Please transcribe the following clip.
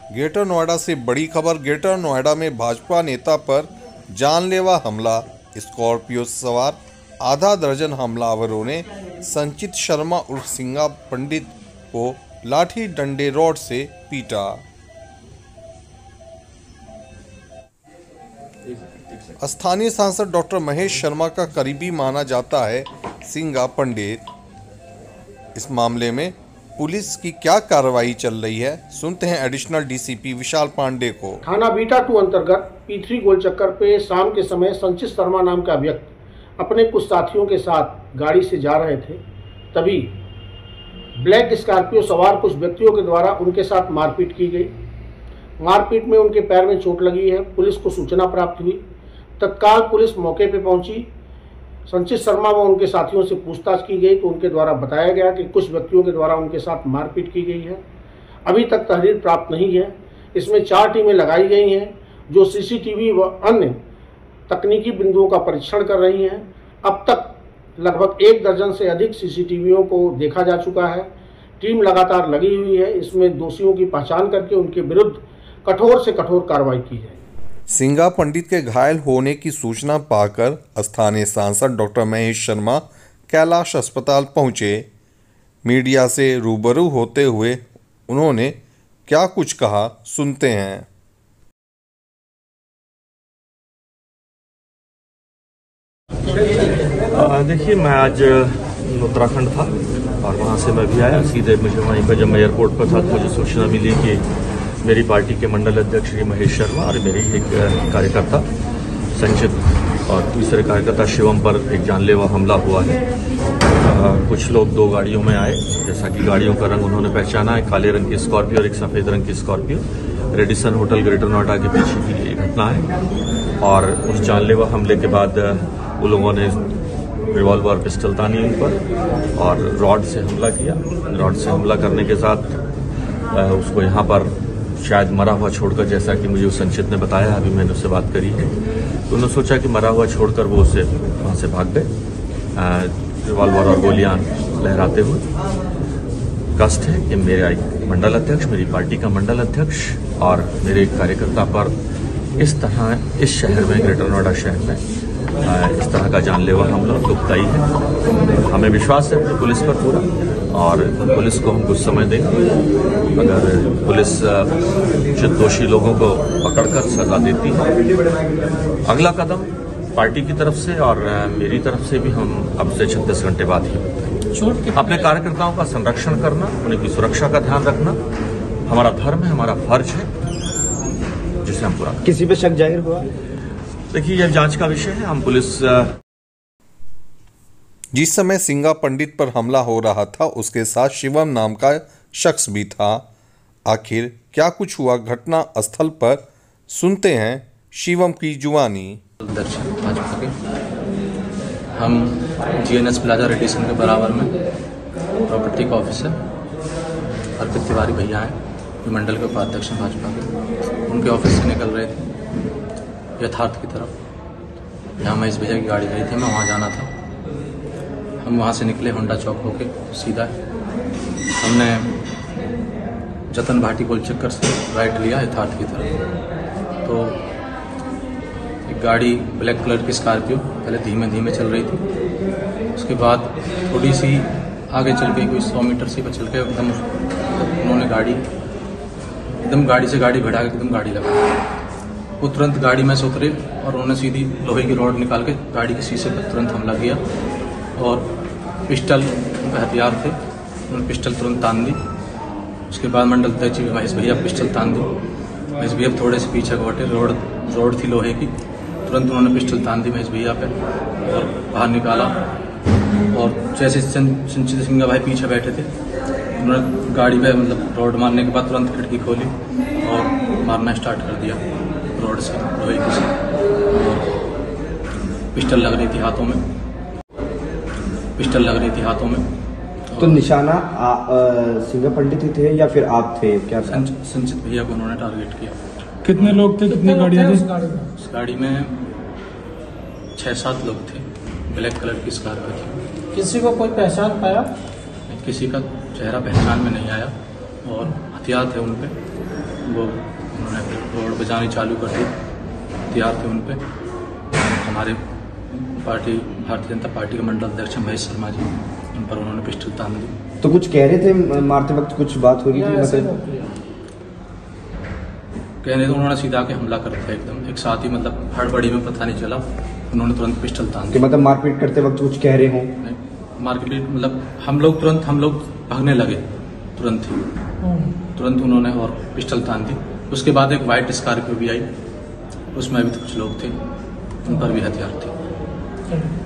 Greater Noida से बड़ी खबर। ग्रेटर नोएडा में भाजपा नेता पर जानलेवा हमला। स्कॉर्पियो सवार आधा दर्जन हमलावरों ने संचित शर्मा उर्फ सिंगा पंडित को लाठी डंडे रॉड से पीटा। स्थानीय सांसद डॉक्टर महेश शर्मा का करीबी माना जाता है सिंगा पंडित। इस मामले में पुलिस की क्या कार्रवाई चल रही है, सुनते हैं एडिशनल डीसीपी विशाल पांडे को। थाना बीटा 2 अंतर्गत P3 गोलचक्कर पे शाम के समय संचित शर्मा नाम का व्यक्ति अपने कुछ साथियों के साथ गाड़ी से जा रहे थे। तभी ब्लैक स्कॉर्पियो सवार कुछ व्यक्तियों के द्वारा उनके साथ मारपीट की गई। मारपीट में उनके पैर में चोट लगी है। पुलिस को सूचना प्राप्त हुई। तत्काल पुलिस मौके पर पहुंची। संचित शर्मा व उनके साथियों से पूछताछ की गई तो उनके द्वारा बताया गया कि कुछ व्यक्तियों के द्वारा उनके साथ मारपीट की गई है। अभी तक तहरीर प्राप्त नहीं है। इसमें 4 टीमें लगाई गई हैं जो सीसीटीवी व अन्य तकनीकी बिंदुओं का परीक्षण कर रही हैं। अब तक लगभग 1 दर्जन से अधिक सीसीटीवियों को देखा जा चुका है। टीम लगातार लगी हुई है। इसमें दोषियों की पहचान करके उनके विरुद्ध कठोर से कठोर कार्रवाई की जाए। सिंगा पंडित के घायल होने की सूचना पाकर स्थानीय सांसद डॉक्टर महेश शर्मा कैलाश अस्पताल पहुंचे। मीडिया से रूबरू होते हुए उन्होंने क्या कुछ कहा, सुनते हैं। देखिए, मैं आज उत्तराखंड था और वहाँ से मैं भी आया। सीधे मुझे वहीं पर जब मैं एयरपोर्ट पर था तो मुझे सूचना मिली कि मेरी पार्टी के मंडल अध्यक्ष श्री महेश शर्मा और मेरी एक कार्यकर्ता संचित और दूसरे कार्यकर्ता शिवम पर एक जानलेवा हमला हुआ है। कुछ लोग 2 गाड़ियों में आए। जैसा कि गाड़ियों का रंग उन्होंने पहचाना है, काले रंग की स्कॉर्पियो और एक सफ़ेद रंग की Scorpio. Radisson hotel Greater Noida के पीछे की ये घटना है। और उस जानलेवा हमले के बाद वो लोगों ने रिवॉल्वर पिस्टल तानी उन पर और रॉड से हमला किया। रॉड से हमला करने के साथ उसको यहाँ पर शायद मरा हुआ छोड़कर, जैसा कि मुझे उस संचित ने बताया, अभी मैंने उससे बात करी है, तो उन्होंने सोचा कि मरा हुआ छोड़कर वो उसे वहाँ से भाग गए रिवॉल्वर और गोलियां लहराते हुए। कष्ट है कि मेरा एक मंडल अध्यक्ष, मेरी पार्टी का मंडल अध्यक्ष और मेरे एक कार्यकर्ता पर इस तरह इस शहर में, ग्रेटर नोएडा शहर में इस तरह का जानलेवा हमला दुखदाई है। हमें विश्वास है अपनी पुलिस पर पूरा, और पुलिस को हम कुछ समय देंगे। अगर पुलिस दोषी लोगों को पकड़कर सजा देती है, अगला कदम पार्टी की तरफ से और मेरी तरफ से भी हम अब से 36 घंटे बाद ही बताएंगे। अपने कार्यकर्ताओं का संरक्षण करना, उनकी सुरक्षा का ध्यान रखना हमारा धर्म है, हमारा फर्ज है, जिसे हम पूरा। किसी पे शक जाहिर हुआ? देखिए, यह जांच का विषय है। हम पुलिस जिस समय सिंगा पंडित पर हमला हो रहा था उसके साथ शिवम नाम का शख्स भी था। आखिर क्या कुछ हुआ घटना स्थल पर, सुनते हैं शिवम की जुबानी। भाजपा के हम GNS प्लाजा रेडिसन के बराबर में प्रॉपर्टी का ऑफिस है। अर्पित तिवारी भैया हैं, मंडल के उपाध्यक्ष हैं भाजपा के। उनके ऑफिस से निकल रहे थे यथार्थ की तरफ। यहाँ महेश भैया की गाड़ी गई थी, मैं वहाँ जाना था। हम वहाँ से निकले होंडा चौक होके सीधा। हमने जतन भाटी गोलचक्कर से राइट लिया यथार्थ की तरफ। तो एक गाड़ी ब्लैक कलर की स्कॉर्पियो पहले धीमे धीमे चल रही थी। उसके बाद थोड़ी सी आगे चल गई, कोई 100 मीटर से चल के एकदम उन्होंने गाड़ी से गाड़ी भिड़ा के एकदम गाड़ी लगा। वो तुरंत गाड़ी में से उतरे और उन्होंने सीधी लोहे की रॉड निकाल के गाड़ी के शीशे पर तुरंत हमला किया और पिस्टल उनके हथियार थे, उन्होंने पिस्टल तुरंत तान दी। उसके बाद मंडल अध्यक्ष महेश भैया पिस्टल तान दी। महेश भैया थोड़े से पीछे घोटे, रोड थी लोहे की, तुरंत उन्होंने पिस्टल तान दी महेश भैया पे और बाहर निकाला। और जैसे संचित सिंगा भाई पीछे बैठे थे, उन्होंने गाड़ी पे मतलब रोड मारने के बाद तुरंत खिड़की खोली और मारना स्टार्ट कर दिया रोड से, लोहे की से। पिस्टल लग रही थी हाथों में। तो निशाना सिंगा पंडित ही थे या फिर आप थे? क्या संचित भैया को उन्होंने टारगेट किया। कितने लोग थे, कितनी गाड़ियाँ थी? उस गाड़ी में 6-7 लोग थे। ब्लैक कलर की स्कॉर्पियो थी। किसी को कोई पहचान पाया? किसी का चेहरा पहचान में नहीं आया और हथियार थे उन पे। वो उन्होंने फिर रोड बजानी चालू कर दी, हथियार थे उन पे। हमारे पार्टी भारतीय जनता पार्टी के मंडल अध्यक्ष महेश शर्मा जी, उन पर उन्होंने पिस्टल तान दी। तो कुछ कह रहे थे मारते वक्त, कुछ बात हो रही थी मतलब? कहने तो उन्होंने सीधा के हमला कर दिया एकदम एक साथ ही, मतलब हड़बड़ी में पता नहीं चला, उन्होंने तुरंत पिस्टल तान कि दी। मतलब मारपीट करते वक्त कुछ कह रहे हों? मार्केट मतलब हम लोग भागने लगे तुरंत उन्होंने और पिस्टल तान दी। उसके बाद एक वाइट स्कॉर्पियो भी आई, उसमें भी कुछ लोग थे, उन पर भी हथियार थे।